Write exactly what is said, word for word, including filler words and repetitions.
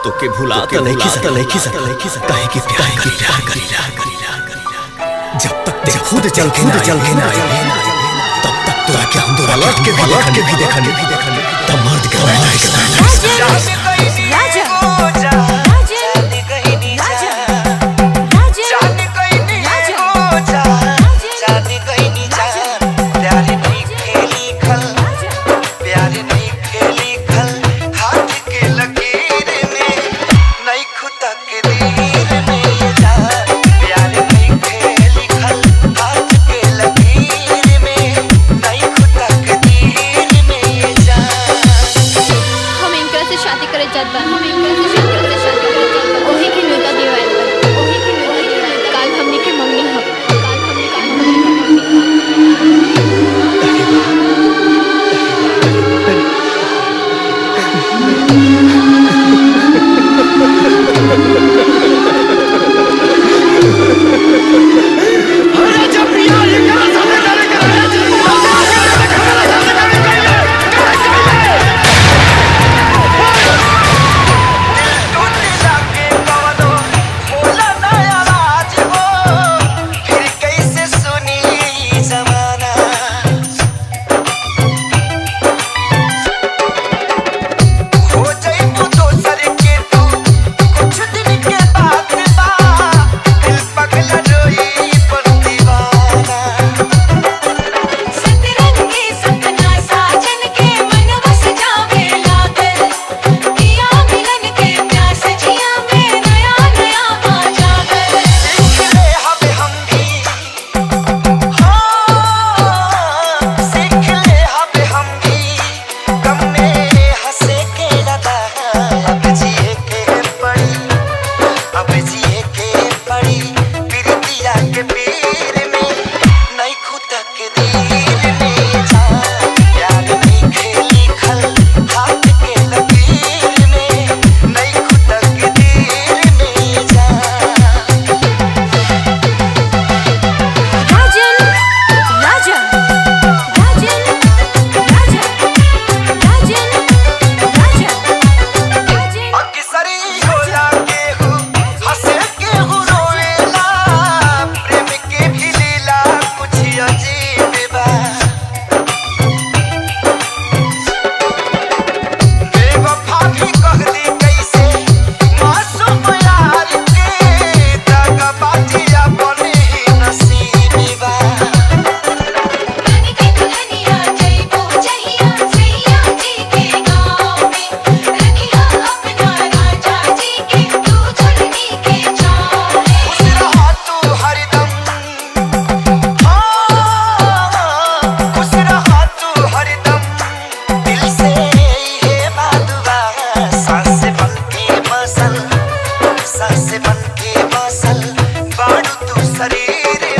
तो के भुला के नहीं सकता नहीं सकता नहीं सकता काहे कि प्यार की प्यार करीला जब तक ते खुद चल के ना चल के ना आए तब तक तोरा के हम पलट के पलट के भी देखा नहीं तब मर्द के बैठा है राजा सांसे बन के मसल बाड़ू तू शरीर